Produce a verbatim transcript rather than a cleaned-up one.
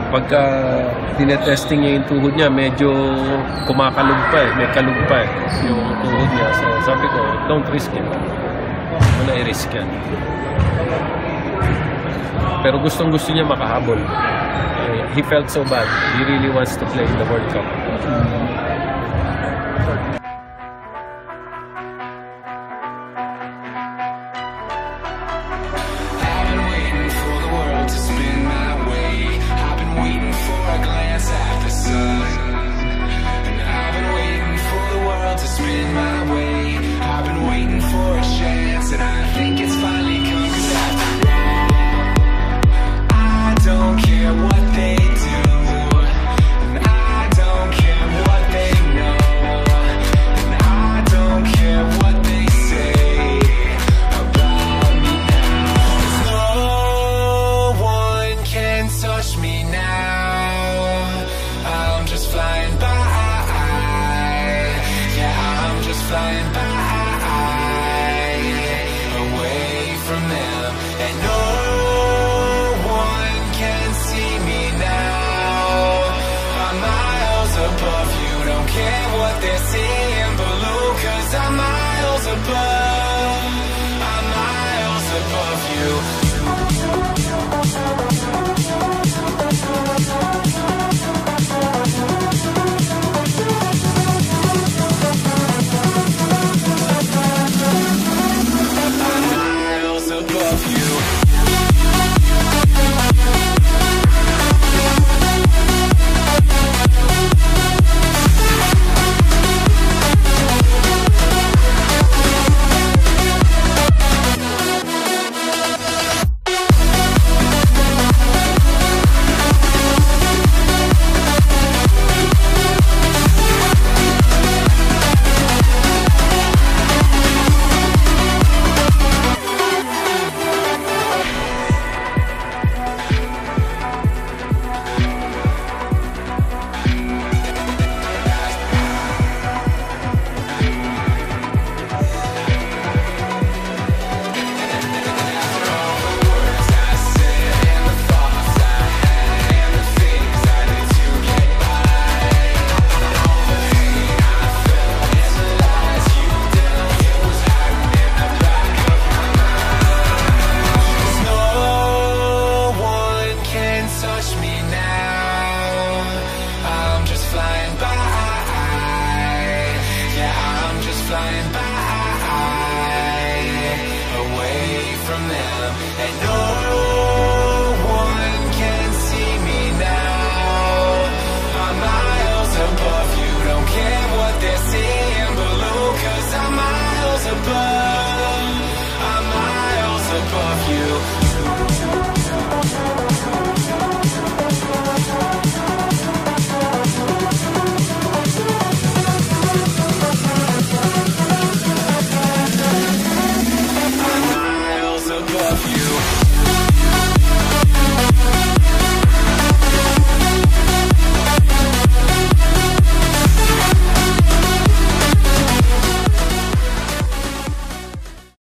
pagka tinetesting niya yung tuhod niya, medyo kumakalog pa eh, may kalog pa eh, yung tuhod niya. So sabi ko, don't risk it. Huwag na i-risk yan. Pero gustong gusto niya makahabol. Eh, he felt so bad. He really wants to play in the World Cup. Flying by, yeah, I'm just flying by.